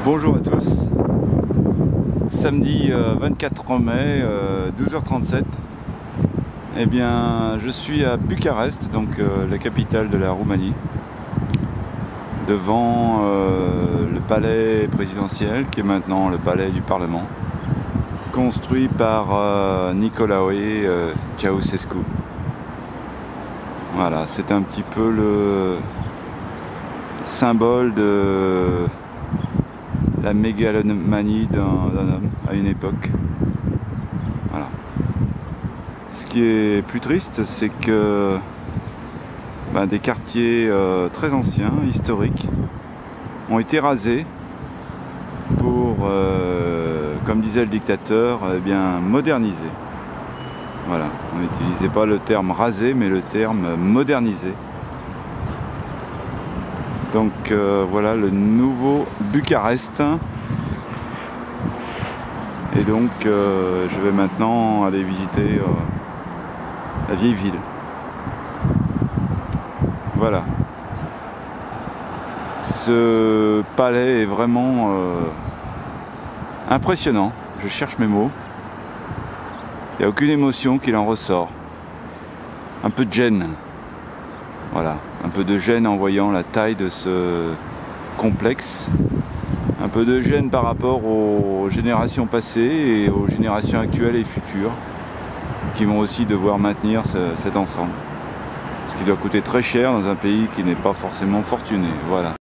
Bonjour à tous. Samedi 24 mai, 12h37. Eh bien, je suis à Bucarest, donc la capitale de la Roumanie, devant le palais présidentiel, qui est maintenant le palais du Parlement, construit par Nicolae Ceausescu. Voilà, c'est un petit peu le symbole de la mégalomanie d'un homme à une époque. Voilà. Ce qui est plus triste, c'est que des quartiers très anciens, historiques, ont été rasés pour, comme disait le dictateur, moderniser. Voilà, on n'utilisait pas le terme raser, mais le terme moderniser. Donc voilà le nouveau Bucarest. Et donc je vais maintenant aller visiter la vieille ville. Voilà. Ce palais est vraiment impressionnant. Je cherche mes mots. Il n'y a aucune émotion qui en ressort. Un peu de gêne. Voilà, un peu de gêne en voyant la taille de ce complexe, un peu de gêne par rapport aux générations passées et aux générations actuelles et futures qui vont aussi devoir maintenir cet ensemble. Ce qui doit coûter très cher dans un pays qui n'est pas forcément fortuné. Voilà.